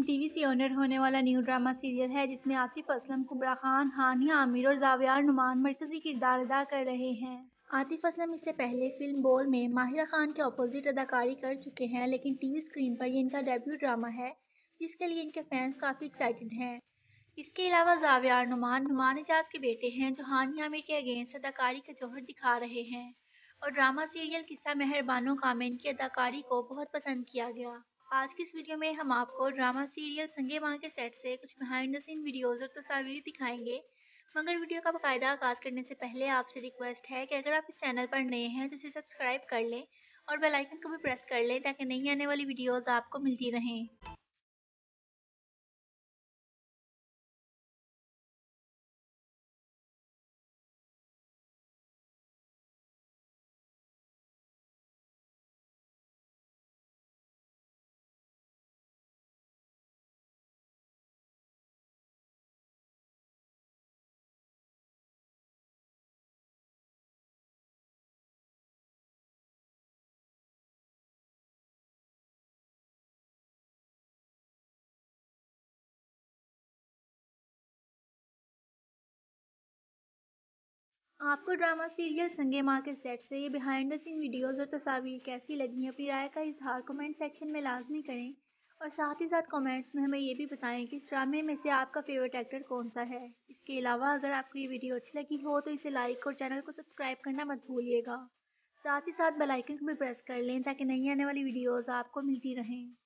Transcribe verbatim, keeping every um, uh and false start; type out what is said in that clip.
Aslam T V سے owner ہونے والا نیو ڈرامہ سیریل ہے جس میں عاطف اسلم، کبرا خان، ہانیہ عامر اور زاویار نعمان مرکزی کردار ادا کر رہے ہیں۔ عاطف اسلم اس سے پہلے فلم بول میں ماہرہ خان کے اپوزٹ اداکاری کر چکے ہیں، لیکن ٹی وی اسکرین پر یہ ان کا ڈیبیو ڈرامہ ہے جس کے لیے ان کے فینس کافی ایکسائٹڈ ہیں۔ اس کے علاوہ زاویار نعمان نعمان اعجاز کے بیٹے ہیں جو ہانیہ عامر کے اگینسٹ اداکاری کا جوہر دکھا رہے ہیں اور ڈرامہ سیریل قصہ مہربانو کامن کی اداکاری کو بہت پسند کیا گیا۔ آج کی اس ویڈیو میں ہم آپ کو ڈرامہ سیریل سنگے ماں کے سیٹ سے کچھ بیہائنڈ دی سین ویڈیوز اور تصاویر دکھائیں گے، مگر ویڈیو کا باقاعدہ آغاز کرنے سے پہلے آپ سے ریکویسٹ ہے کہ اگر آپ اس چینل پر نئے ہیں تو اسے سبسکرائب کر لیں اور بیل آئیکن کو بھی پریس کر لیں تاکہ نئی آنے والی ویڈیوز آپ کو ملتی رہیں۔ آپ کو ڈرامہ سیریل سنگے ماں کے سیٹ سے یہ بیہائنڈ دی سین ویڈیوز اور تصاویر کیسی لگیں؟ اپنی رائے کا اظہار کمنٹ سیکشن میں لازمی کریں اور ساتھ ہی ساتھ کمنٹس میں ہمیں یہ بھی بتائیں کہ اس ڈرامے میں سے آپ کا فیورٹ ایکٹر کون سا ہے۔ اس کے علاوہ اگر آپ کو یہ ویڈیو اچھی لگی ہو تو اسے لائک اور چینل کو سبسکرائب کرنا مت بھولیے گا۔ ساتھ ہی ساتھ بیل آئیکن کو بھی پریس کر لیں تاکہ نئی آنے والی ویڈیوز آپ کو ملتی رہیں۔